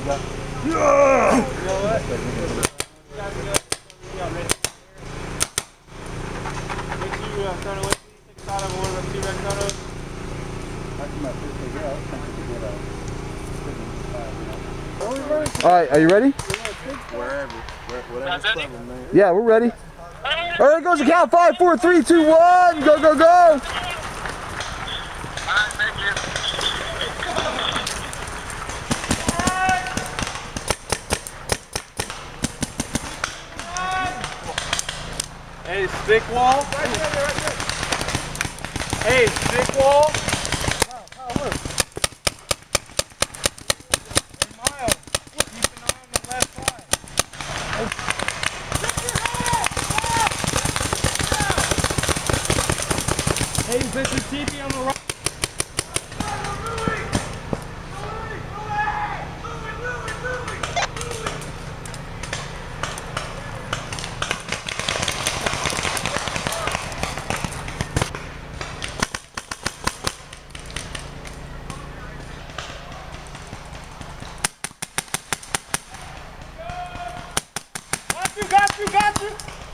go. You know what? Make sure you throw away. Take a shot of one of the T-Rex photos. Alright, are you ready? Wherever. Whatever's clever, man. Yeah, we're ready. Alright, goes to count 5, 4, 3, 2, 1. Go, go, go. Alright, thank you. Hey, stick wall. Hey, stick wall. Hey, Mr. TP on the right. Got you.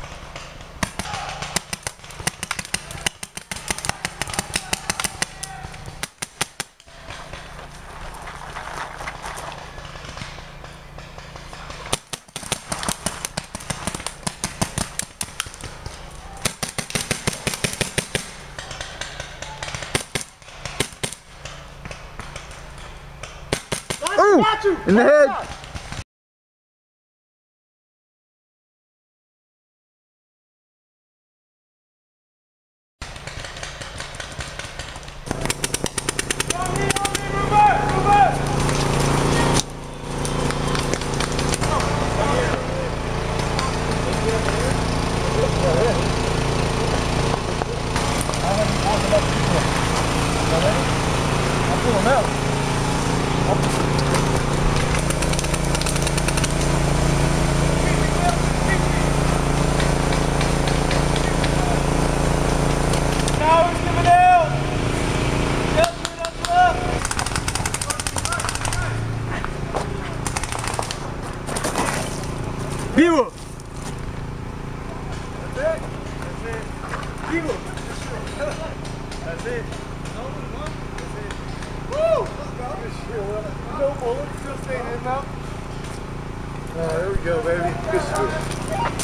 Ooh, in the head. Vivo! That's it. Vivo! That's it. That's it. Woo! No bullets, still staying in now. Oh, there we go, baby. Good shoot.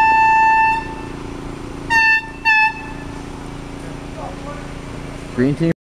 Green team.